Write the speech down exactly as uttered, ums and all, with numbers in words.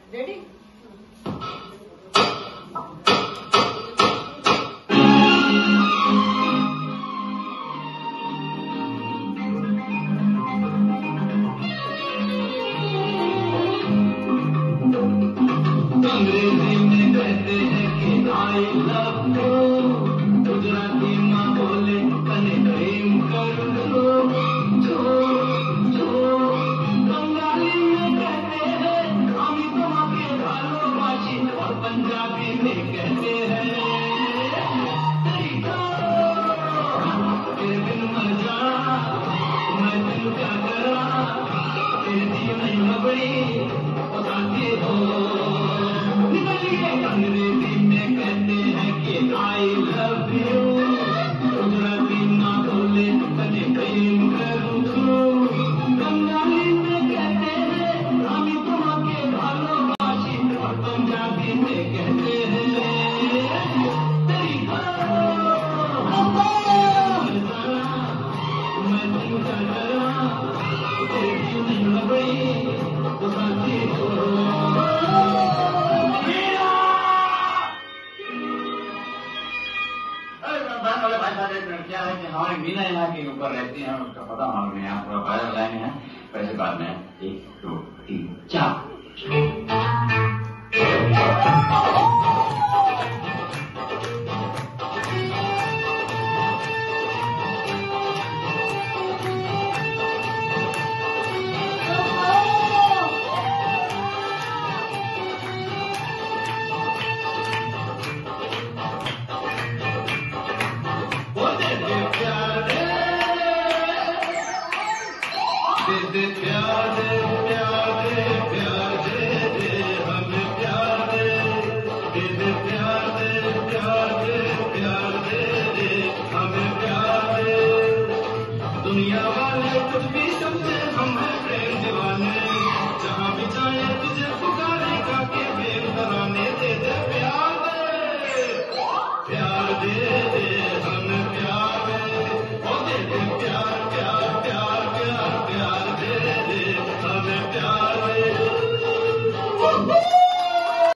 Ready? अंग्रेजी में कहते हैं कि आई लव यू, गुजराती माँ बोले कने प्रेम कर दो, जो जो बंगाली में कहते हैं हम तुम्हारे भालोबाशी, और पंजाबी में कहते हैं तेरे बिन मर जा, मैं तेन क्या करा, तेरे दिल नहीं मगड़ी बताते हो। अंग्रेजी में कहते हैं कि आई लव यू, गुजराती माँ बोले कने प्रेम करूँ, बंगाली में कहते हैं हम तुम्हारे भालोबाशी, और पंजाबी में कहते हैं तेरी मैं तुम क्या करा, तेरे दिल नहीं लगई बताती हो। क्या है कि हमारे मीना यहाँ के ऊपर रहती हैं, उसका पता मालूम है, यहाँ थोड़ा बाहर लाए हैं, पैसे बाद में एक दो तीन चार।